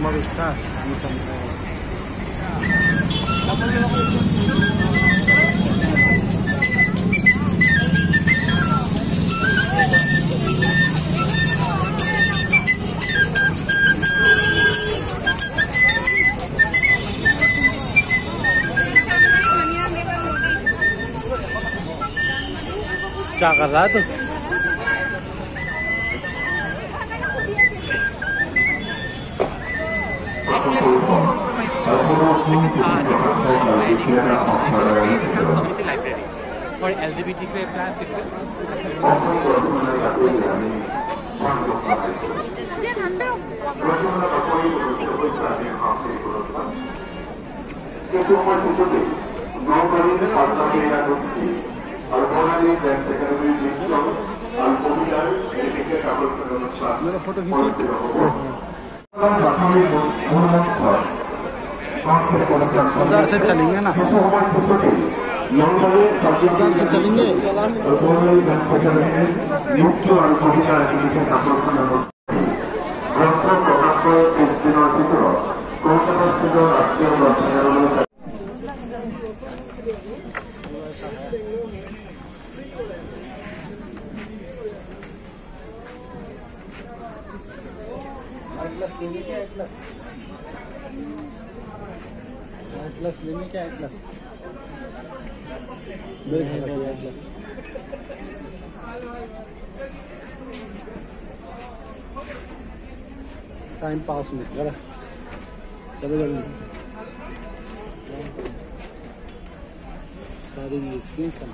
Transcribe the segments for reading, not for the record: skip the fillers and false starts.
está. क्या कर रहा है तू? For LGBTQ मेरा फोटो उधर से चलेंगे ना, उधर से चलेंगे। एटलस लेने क्या एटलस एटलस टाइम पास मत कर, चलो जल्दी सारी इंग्लिश में चल।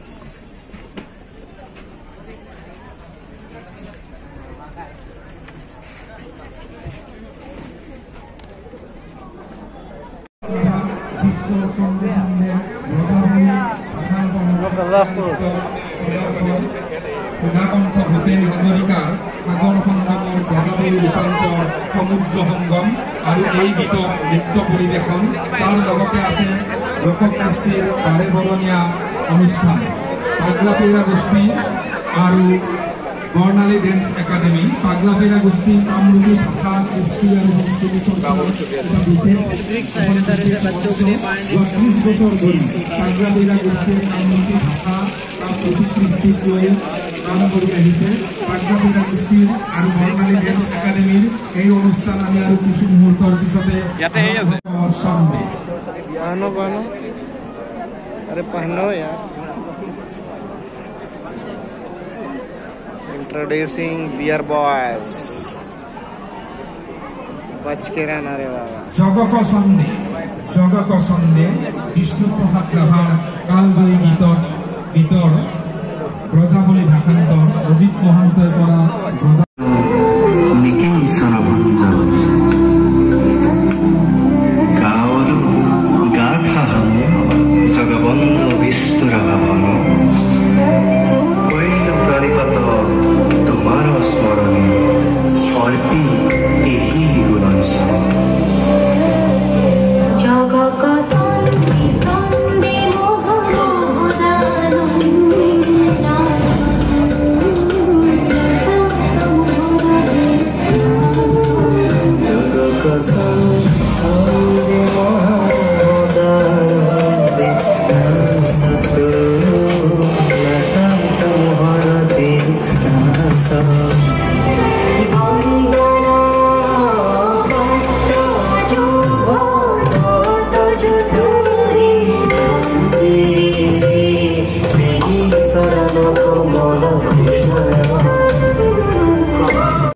সুধাকণ্ঠ ভূপেন হাজৰিকাৰ সাগৰ সংগমৰ প্ৰজাপতি ৰূপান্তৰ সমুদ্ৰ সংগম আৰু এই গীতৰ নৃত্য পৰিৱেশন, তাৰ লগতে আছে লোককৃষ্টিৰ বাৰে বৰণীয়া অনুষ্ঠান পাগলাপেৰা গোষ্ঠী আৰু বৰ্ণালী ডেন্স একাডেমি। পাগলাপেৰা গোষ্ঠী কামৰূপী ভাষা কৃষ্টি আৰু সংস্কৃতি পাগলাপেৰা গোষ্ঠীৰ কামৰূপী ভাষা কৃষ্টিক লৈ কাম কৰি আহিছে। পাগলাপেৰা গোষ্ঠীৰ আৰু বৰ্ণালী ডেন্স একাডেমিৰ এই অনুষ্ঠান আমি আৰু কিছু মুহূৰ্তৰ পিছতে पहनो यार। इंट्रोड्यूसिंग बियर बॉयज, बच के रहना रे बाबा। जगक सन्डे विष्णुप्रसाद राभार कालजयी गीतर ब्रजावली भाषान्तर अजित महन्तर পৰা Santa